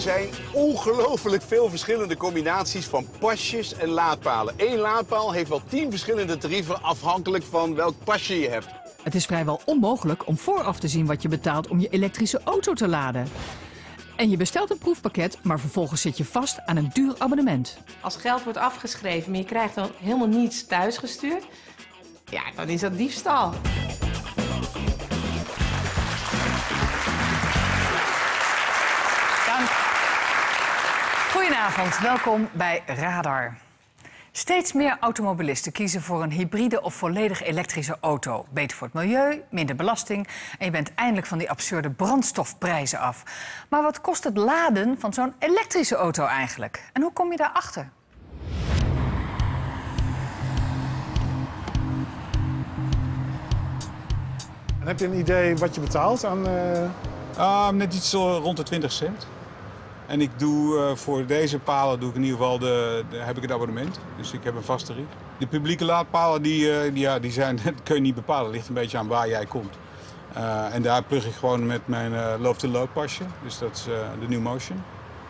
Er zijn ongelooflijk veel verschillende combinaties van pasjes en laadpalen. Eén laadpaal heeft wel 10 verschillende tarieven afhankelijk van welk pasje je hebt. Het is vrijwel onmogelijk om vooraf te zien wat je betaalt om je elektrische auto te laden. En je bestelt een proefpakket, maar vervolgens zit je vast aan een duur abonnement. Als geld wordt afgeschreven, maar je krijgt dan helemaal niets thuisgestuurd, ja, dan is dat diefstal. Dank. Goedenavond, welkom bij Radar. Steeds meer automobilisten kiezen voor een hybride of volledig elektrische auto. Beter voor het milieu, minder belasting en je bent eindelijk van die absurde brandstofprijzen af. Maar wat kost het laden van zo'n elektrische auto eigenlijk? En hoe kom je daarachter? En heb je een idee wat je betaalt aan... Net iets rond de 20 cent. En ik doe voor deze palen doe ik in ieder geval heb ik het abonnement. Dus ik heb een vast tarief. De publieke laadpalen die zijn, dat kun je niet bepalen. Het ligt een beetje aan waar jij komt. En daar plug ik gewoon met mijn loop-to-loop pasje. Dus dat is de New Motion.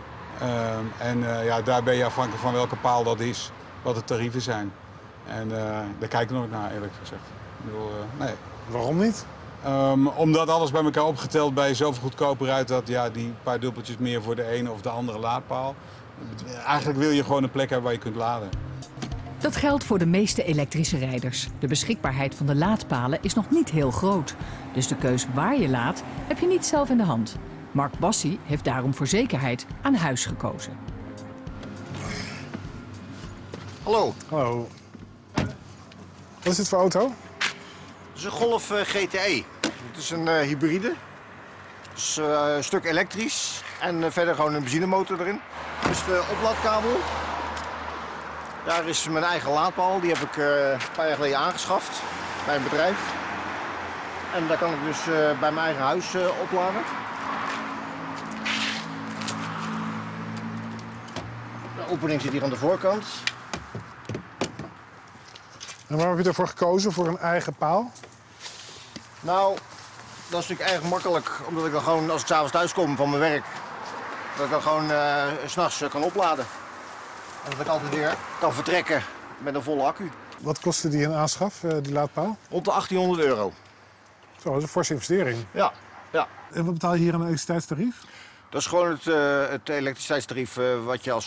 Daar ben je afhankelijk van welke paal dat is, wat de tarieven zijn. En daar kijk ik nooit naar, eerlijk gezegd. Ik bedoel, nee. Waarom niet? Omdat alles bij elkaar opgeteld bij zoveel goedkoper uit dat die paar dubbeltjes meer voor de ene of de andere laadpaal. Eigenlijk wil je gewoon een plek hebben waar je kunt laden. Dat geldt voor de meeste elektrische rijders. De beschikbaarheid van de laadpalen is nog niet heel groot. Dus de keus waar je laadt heb je niet zelf in de hand. Mark Bassi heeft daarom voor zekerheid aan huis gekozen. Hallo. Hallo. Wat is dit voor auto? Het is een Golf GTE. Het is een hybride. Dus een stuk elektrisch en verder gewoon een benzinemotor erin. Dus de oplaadkabel. Daar is mijn eigen laadpaal. Die heb ik een paar jaar geleden aangeschaft bij een bedrijf. En daar kan ik dus bij mijn eigen huis opladen. De opening zit hier aan de voorkant. En waarom heb je ervoor gekozen, voor een eigen paal? Nou, dat is natuurlijk erg makkelijk, omdat ik dan gewoon, als ik 's avonds thuis kom van mijn werk, dat ik dan gewoon 's nachts kan opladen. En dat ik altijd weer kan vertrekken met een volle accu. Wat kostte die in aanschaf, die laadpaal? Rond de €1800. Zo, dat is een forse investering. Ja, ja. En wat betaal je hier aan een elektriciteitstarief? Dat is gewoon het elektriciteitstarief wat je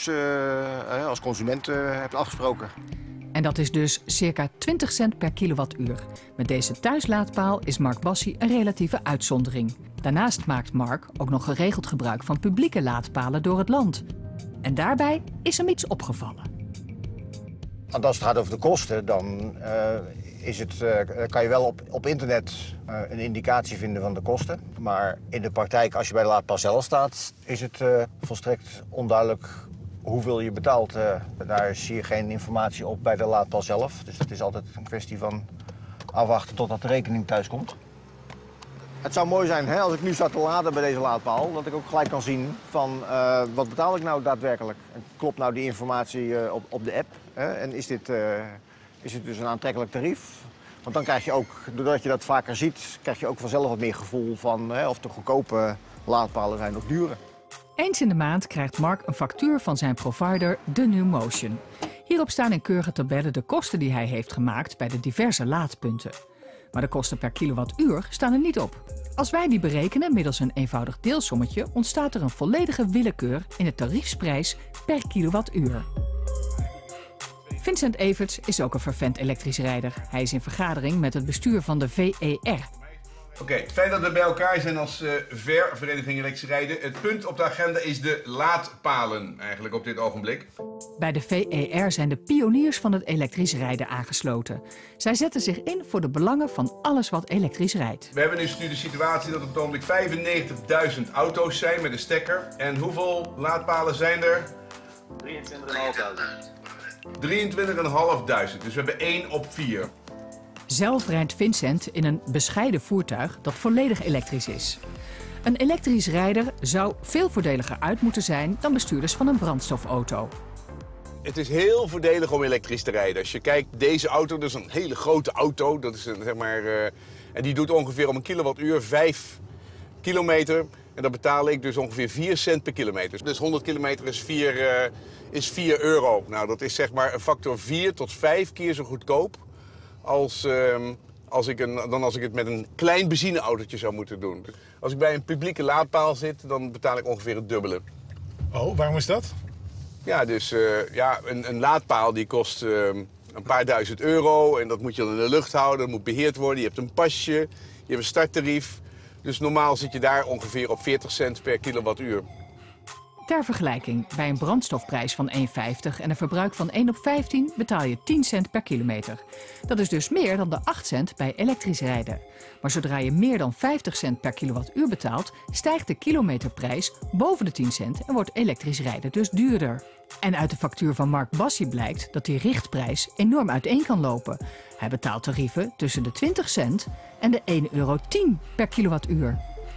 als consument hebt afgesproken. En dat is dus circa 20 cent per kilowattuur. Met deze thuislaadpaal is Mark Bassi een relatieve uitzondering. Daarnaast maakt Mark ook nog geregeld gebruik van publieke laadpalen door het land. En daarbij is hem iets opgevallen. Want als het gaat over de kosten, dan kan je wel op internet een indicatie vinden van de kosten. Maar in de praktijk, als je bij de laadpaal zelf staat, is het volstrekt onduidelijk hoeveel je betaalt. Daar zie je geen informatie op bij de laadpaal zelf. Dus het is altijd een kwestie van afwachten totdat de rekening thuis komt. Het zou mooi zijn als ik nu sta te laden bij deze laadpaal, dat ik ook gelijk kan zien van wat betaal ik nou daadwerkelijk. En klopt nou die informatie op de app? En is dit dus een aantrekkelijk tarief? Want dan krijg je ook, doordat je dat vaker ziet, krijg je ook vanzelf wat meer gevoel van of de goedkope laadpalen zijn of dure. Eens in de maand krijgt Mark een factuur van zijn provider, de New Motion. Hierop staan in keurige tabellen de kosten die hij heeft gemaakt bij de diverse laadpunten. Maar de kosten per kilowattuur staan er niet op. Als wij die berekenen middels een eenvoudig deelsommetje, ontstaat er een volledige willekeur in de tariefsprijs per kilowattuur. Vincent Everts is ook een fervent elektrisch rijder. Hij is in vergadering met het bestuur van de VER. Oké, het feit dat we bij elkaar zijn als VER, Vereniging Elektrisch Rijden. Het punt op de agenda is de laadpalen eigenlijk op dit ogenblik. Bij de VER zijn de pioniers van het elektrisch rijden aangesloten. Zij zetten zich in voor de belangen van alles wat elektrisch rijdt. We hebben dus nu de situatie dat op het ogenblik 95.000 auto's zijn met een stekker. En hoeveel laadpalen zijn er? 23.500. 23.500. Dus we hebben 1 op 4. Zelf rijdt Vincent in een bescheiden voertuig dat volledig elektrisch is. Een elektrisch rijder zou veel voordeliger uit moeten zijn dan bestuurders van een brandstofauto. Het is heel voordelig om elektrisch te rijden. Als je kijkt, deze auto, dat is een hele grote auto. Dat is en die doet ongeveer om een kilowattuur 5 kilometer. En dan betaal ik dus ongeveer 4 cent per kilometer. Dus 100 kilometer is 4 euro. Nou, dat is zeg maar een factor 4 tot 5 keer zo goedkoop als ik het met een klein benzineautootje zou moeten doen. Als ik bij een publieke laadpaal zit, dan betaal ik ongeveer het dubbele. Oh, waarom is dat? Ja, dus een laadpaal die kost een paar duizend euro. En dat moet je dan in de lucht houden, dat moet beheerd worden. Je hebt een pasje, je hebt een starttarief. Dus normaal zit je daar ongeveer op 40 cent per kilowattuur. Ter vergelijking, bij een brandstofprijs van 1,50 en een verbruik van 1 op 15 betaal je 10 cent per kilometer. Dat is dus meer dan de 8 cent bij elektrisch rijden. Maar zodra je meer dan 50 cent per kilowattuur betaalt, stijgt de kilometerprijs boven de 10 cent en wordt elektrisch rijden dus duurder. En uit de factuur van Mark Bassi blijkt dat die richtprijs enorm uiteen kan lopen. Hij betaalt tarieven tussen de 20 cent en de 1,10 euro per kilowattuur.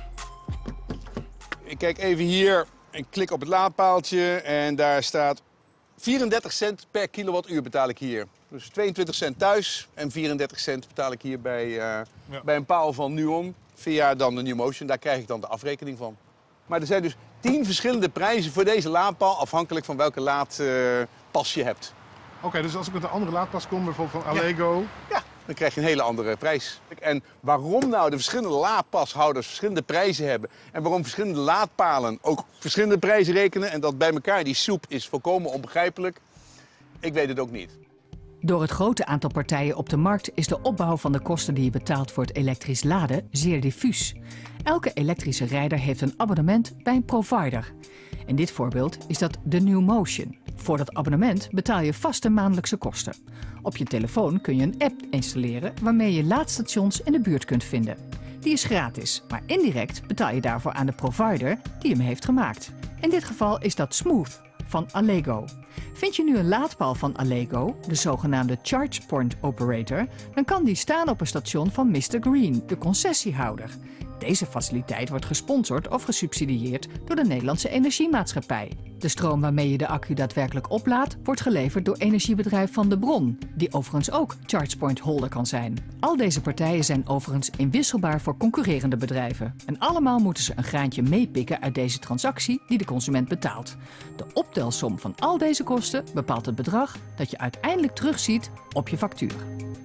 Ik kijk even hier. Ik klik op het laadpaaltje en daar staat 34 cent per kilowattuur betaal ik hier. Dus 22 cent thuis en 34 cent betaal ik hier bij een paal van Nuon. Via dan de NewMotion, daar krijg ik dan de afrekening van. Maar er zijn dus 10 verschillende prijzen voor deze laadpaal, afhankelijk van welke laadpas je hebt. Oké, dus als ik met een andere laadpas kom, bijvoorbeeld van Allego... Ja, dan krijg je een hele andere prijs. En waarom nou de verschillende laadpashouders verschillende prijzen hebben... en waarom verschillende laadpalen ook verschillende prijzen rekenen... en dat bij elkaar die soep is volkomen onbegrijpelijk, ik weet het ook niet. Door het grote aantal partijen op de markt is de opbouw van de kosten die je betaalt voor het elektrisch laden zeer diffuus. Elke elektrische rijder heeft een abonnement bij een provider. In dit voorbeeld is dat de NewMotion. Voor dat abonnement betaal je vaste maandelijkse kosten. Op je telefoon kun je een app installeren waarmee je laadstations in de buurt kunt vinden. Die is gratis, maar indirect betaal je daarvoor aan de provider die hem heeft gemaakt. In dit geval is dat Smooth van Allego. Vind je nu een laadpaal van Allego, de zogenaamde Charge Point Operator, dan kan die staan op een station van Mr. Green, de concessiehouder. Deze faciliteit wordt gesponsord of gesubsidieerd door de Nederlandse Energiemaatschappij. De stroom waarmee je de accu daadwerkelijk oplaadt, wordt geleverd door energiebedrijf Van de Bron, die overigens ook ChargePoint holder kan zijn. Al deze partijen zijn overigens inwisselbaar voor concurrerende bedrijven. En allemaal moeten ze een graantje meepikken uit deze transactie die de consument betaalt. De optelsom van al deze kosten bepaalt het bedrag dat je uiteindelijk terugziet op je factuur.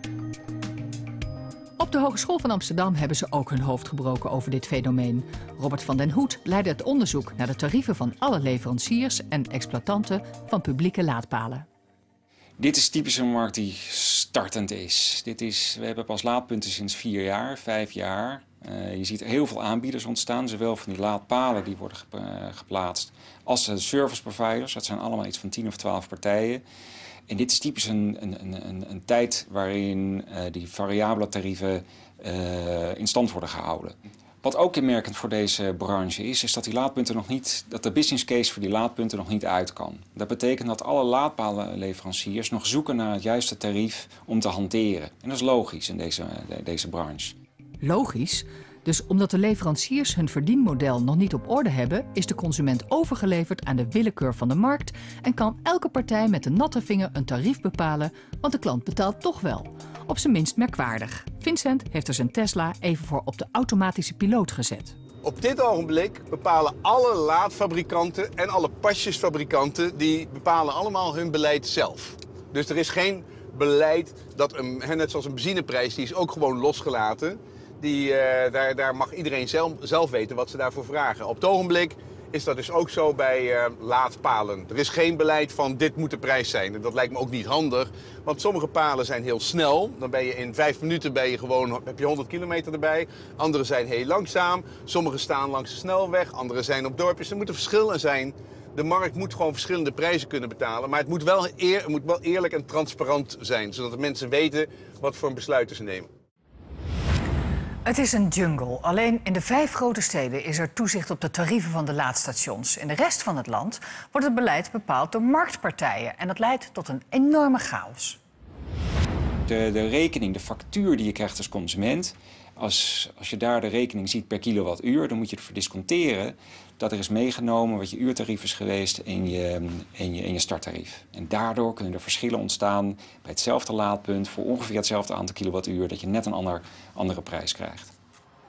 Op de Hogeschool van Amsterdam hebben ze ook hun hoofd gebroken over dit fenomeen. Robert van den Hoed leidde het onderzoek naar de tarieven van alle leveranciers en exploitanten van publieke laadpalen. Dit is typisch een markt die startend is. We hebben pas laadpunten sinds 4 jaar, 5 jaar. Je ziet heel veel aanbieders ontstaan, zowel van die laadpalen die worden geplaatst als de service providers. Dat zijn allemaal iets van 10 of 12 partijen. En dit is typisch een tijd waarin die variabele tarieven in stand worden gehouden. Wat ook kenmerkend voor deze branche is dat die laadpunten dat de business case voor die laadpunten nog niet uit kan. Dat betekent dat alle laadpalenleveranciers nog zoeken naar het juiste tarief om te hanteren. En dat is logisch in deze branche. Logisch? Dus omdat de leveranciers hun verdienmodel nog niet op orde hebben, is de consument overgeleverd aan de willekeur van de markt en kan elke partij met een natte vinger een tarief bepalen, want de klant betaalt toch wel. Op zijn minst merkwaardig. Vincent heeft er zijn Tesla even voor op de automatische piloot gezet. Op dit ogenblik bepalen alle laadfabrikanten en alle pasjesfabrikanten, die bepalen allemaal hun beleid zelf. Dus er is geen beleid dat net zoals een benzineprijs, die is ook gewoon losgelaten. Daar mag iedereen zelf weten wat ze daarvoor vragen. Op het ogenblik is dat dus ook zo bij laadpalen. Er is geen beleid van dit moet de prijs zijn. En dat lijkt me ook niet handig. Want sommige palen zijn heel snel. Dan ben je in 5 minuten heb je 100 kilometer erbij. Andere zijn heel langzaam. Sommige staan langs de snelweg. Andere zijn op dorpjes. Er moet een verschil in zijn. De markt moet gewoon verschillende prijzen kunnen betalen. Maar het moet wel eerlijk en transparant zijn. Zodat de mensen weten wat voor besluiten ze nemen. Het is een jungle. Alleen in de 5 grote steden is er toezicht op de tarieven van de laadstations. In de rest van het land wordt het beleid bepaald door marktpartijen. En dat leidt tot een enorme chaos. De rekening, de factuur die je krijgt als consument, als je daar de rekening ziet per kilowattuur, dan moet je ervoor disconteren dat er is meegenomen wat je uurtarief is geweest in je starttarief. En daardoor kunnen er verschillen ontstaan bij hetzelfde laadpunt voor ongeveer hetzelfde aantal kilowattuur, dat je net een andere prijs krijgt.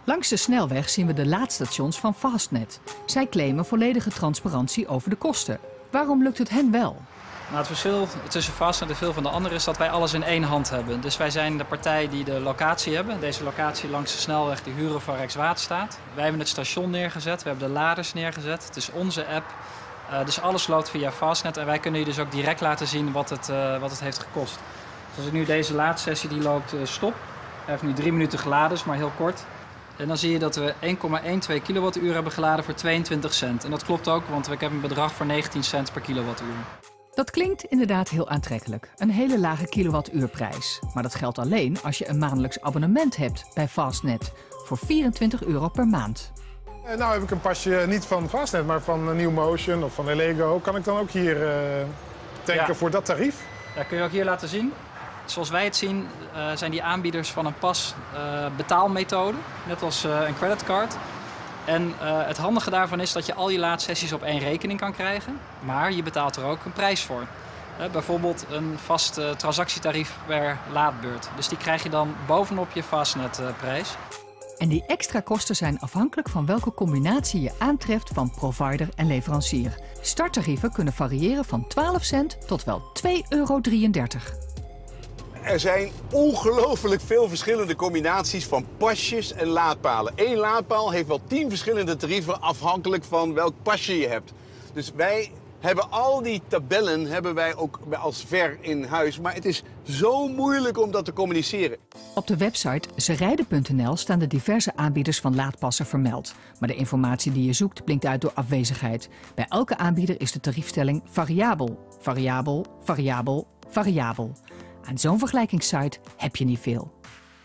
Langs de snelweg zien we de laadstations van Fastnet. Zij claimen volledige transparantie over de kosten. Waarom lukt het hen wel? Nou, het verschil tussen Fastnet en veel van de anderen is dat wij alles in één hand hebben. Dus wij zijn de partij die de locatie hebben. Deze locatie langs de snelweg die huren van Rijkswaterstaat. Wij hebben het station neergezet, we hebben de laders neergezet. Het is onze app. Dus alles loopt via Fastnet en wij kunnen je dus ook direct laten zien wat het heeft gekost. Dus als ik nu deze laadsessie die loopt stop. Hij heeft nu 3 minuten geladen, is maar heel kort. En dan zie je dat we 1,12 kilowattuur hebben geladen voor 22 cent. En dat klopt ook, want ik heb een bedrag van 19 cent per kilowattuur. Dat klinkt inderdaad heel aantrekkelijk. Een hele lage kilowattuurprijs. Maar dat geldt alleen als je een maandelijks abonnement hebt bij Fastnet. Voor €24 per maand. Nou heb ik een pasje niet van Fastnet, maar van New Motion of van Elego. Kan ik dan ook hier tanken voor dat tarief? Ja, kun je ook hier laten zien. Zoals wij het zien zijn die aanbieders van een pas betaalmethode. Net als een creditcard. En het handige daarvan is dat je al je laadsessies op één rekening kan krijgen. Maar je betaalt er ook een prijs voor. Bijvoorbeeld een vast transactietarief per laadbeurt. Dus die krijg je dan bovenop je Fastnet-prijs. En die extra kosten zijn afhankelijk van welke combinatie je aantreft van provider en leverancier. Starttarieven kunnen variëren van 12 cent tot wel €2,33. Er zijn ongelooflijk veel verschillende combinaties van pasjes en laadpalen. Eén laadpaal heeft wel 10 verschillende tarieven afhankelijk van welk pasje je hebt. Dus wij hebben al die tabellen ook als ver in huis. Maar het is zo moeilijk om dat te communiceren. Op de website zerijden.nl staan de diverse aanbieders van laadpassen vermeld. Maar de informatie die je zoekt blinkt uit door afwezigheid. Bij elke aanbieder is de tariefstelling variabel, variabel, variabel, variabel. Aan zo'n vergelijkingssite heb je niet veel.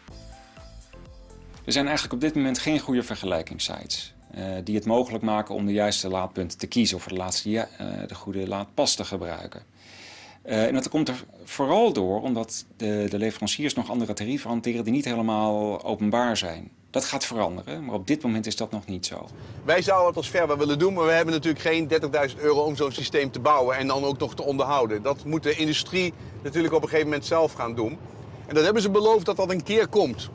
Er zijn eigenlijk op dit moment geen goede vergelijkingssites die het mogelijk maken om de juiste laadpunten te kiezen of de goede laadpas te gebruiken. En dat komt er vooral door omdat de leveranciers nog andere tarieven hanteren die niet helemaal openbaar zijn. Dat gaat veranderen, maar op dit moment is dat nog niet zo. Wij zouden het als Verwa willen doen, maar we hebben natuurlijk geen €30.000 om zo'n systeem te bouwen en dan ook nog te onderhouden. Dat moet de industrie natuurlijk op een gegeven moment zelf gaan doen. En dat hebben ze beloofd dat dat een keer komt.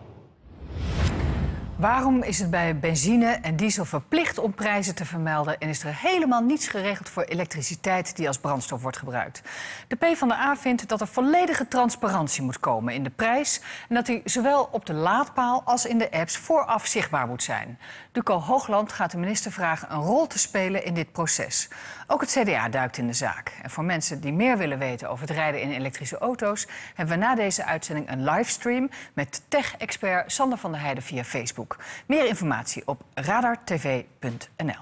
Waarom is het bij benzine en diesel verplicht om prijzen te vermelden en is er helemaal niets geregeld voor elektriciteit die als brandstof wordt gebruikt? De PvdA vindt dat er volledige transparantie moet komen in de prijs en dat die zowel op de laadpaal als in de apps vooraf zichtbaar moet zijn. Duco Hoogland gaat de minister vragen een rol te spelen in dit proces. Ook het CDA duikt in de zaak. En voor mensen die meer willen weten over het rijden in elektrische auto's hebben we na deze uitzending een livestream met tech-expert Sander van der Heijden via Facebook. Meer informatie op radartv.nl.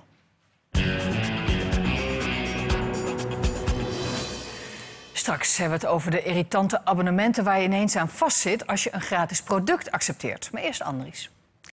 Straks hebben we het over de irritante abonnementen waar je ineens aan vastzit als je een gratis product accepteert. Maar eerst Andries.